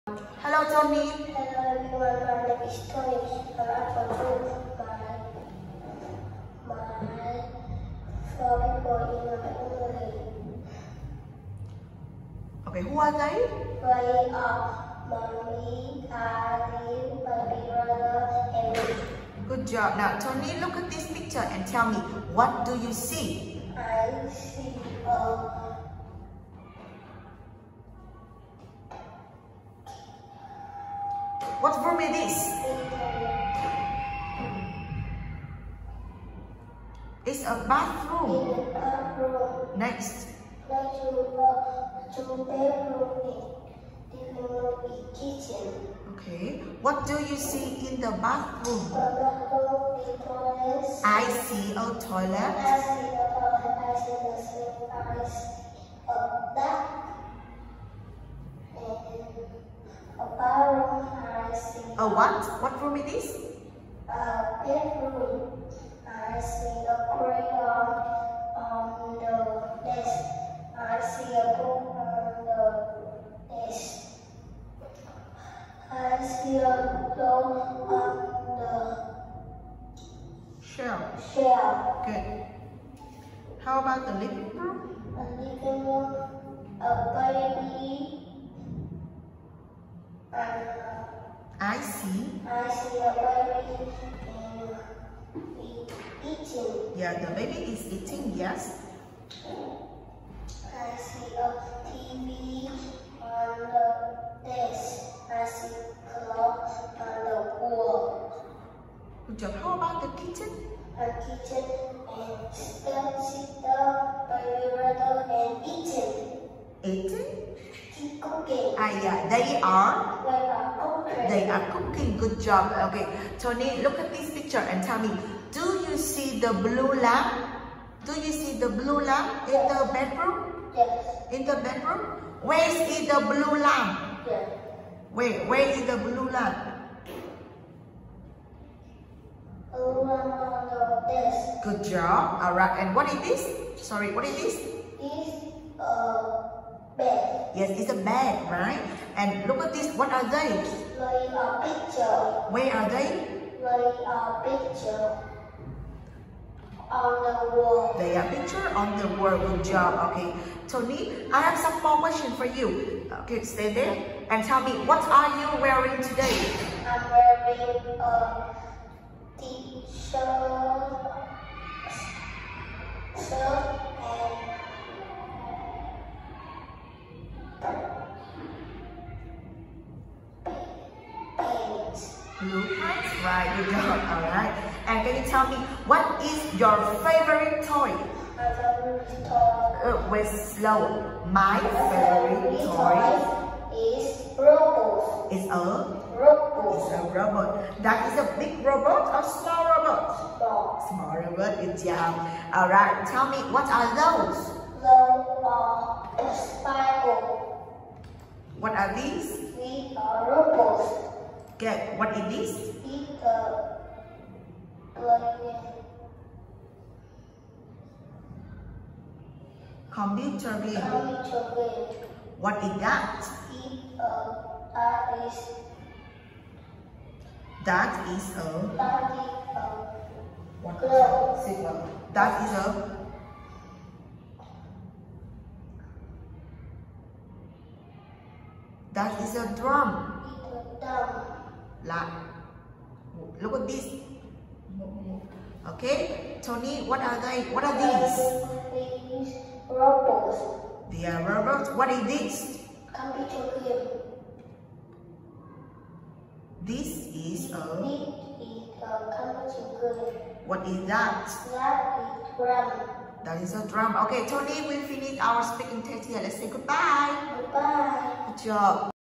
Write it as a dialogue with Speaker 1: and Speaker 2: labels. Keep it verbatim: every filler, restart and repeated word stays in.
Speaker 1: Hello, Tony.
Speaker 2: Hello everyone, my name is Tony. I'm from my my four people in my family.
Speaker 1: Okay, who are they?
Speaker 2: They are mommy, daddy, my big brother, and me.
Speaker 1: Good job. Now, Tony, look at this picture and tell me, what do you see?
Speaker 2: I see a
Speaker 1: What room it is? It's a bathroom.
Speaker 2: in a room.
Speaker 1: Next.
Speaker 2: Next to the two bedroom in living room in kitchen.
Speaker 1: Okay. What do you see in the bathroom?
Speaker 2: The bathroom in toilet.
Speaker 1: I see a toilet.
Speaker 2: I see the toilet. I see the sink. I see a bath. And a bathroom. I see
Speaker 1: A what? What room it is?
Speaker 2: a bedroom. I see a crayon on the desk. I see a book on the desk. I see a doll on the
Speaker 1: Shelf.
Speaker 2: shelf.
Speaker 1: Good. How about the living room?
Speaker 2: A living room, a baby, and
Speaker 1: I see.
Speaker 2: I see a baby and eating.
Speaker 1: Yeah, the baby is eating, yes.
Speaker 2: I see a T V on the desk. I see clock on the wall.
Speaker 1: Good job. How about the kitchen?
Speaker 2: A kitchen and step sister, baby brother, and eating.
Speaker 1: Eating?
Speaker 2: Keep cooking.
Speaker 1: Ah, yeah, they are.
Speaker 2: They are cooking.
Speaker 1: They are cooking. Good job. Okay, Tony, look at this picture and tell me, do you see the blue lamp? Do you see the blue lamp in the bedroom?
Speaker 2: Yes.
Speaker 1: In the bedroom? Where is the blue lamp?
Speaker 2: Yes.
Speaker 1: Where? Where is the blue lamp?
Speaker 2: A lamp on the desk.
Speaker 1: Good job. All right. And what is this? Sorry, what is this?
Speaker 2: Is a bed.
Speaker 1: Yes, it's a bed, right? And look at this. What are they?
Speaker 2: Like a picture.
Speaker 1: Where are they?
Speaker 2: Like a picture on the wall.
Speaker 1: They are picture on the wall. Good job. Okay, Tony, I have some more question for you. Okay, stay there and tell me, what are you wearing today?
Speaker 2: I'm wearing a t-shirt, shirt, and pants.
Speaker 1: Blue pants, right? Good job. All right. And can you tell me, what is your favorite toy?
Speaker 2: My favorite toy.
Speaker 1: Uh, wait, slow. My favorite toy
Speaker 2: is robot.
Speaker 1: is a
Speaker 2: Robot.
Speaker 1: is a robot. That is a big robot or small robot?
Speaker 2: Dog.
Speaker 1: Small robot. Good job. All right. Tell me, what are those?
Speaker 2: Those are a spiral.
Speaker 1: What are these?
Speaker 2: We are robots.
Speaker 1: Get what it is?
Speaker 2: Eat the like
Speaker 1: Computer game.
Speaker 2: computer game.
Speaker 1: What is that?
Speaker 2: Eat a that is
Speaker 1: That is a
Speaker 2: that is a
Speaker 1: what?
Speaker 2: glove.
Speaker 1: Signal. That is a that is a drum.
Speaker 2: Eat a dumb.
Speaker 1: Like, look at this. Okay, Tony, what are they? What are these?
Speaker 2: These robots.
Speaker 1: They are robots. What is this?
Speaker 2: Computer game.
Speaker 1: This is a.
Speaker 2: This is a computer game.
Speaker 1: What is that?
Speaker 2: That is drum.
Speaker 1: That is a drum. Okay, Tony, we finished our speaking test here. Let's say goodbye.
Speaker 2: Goodbye.
Speaker 1: Good job.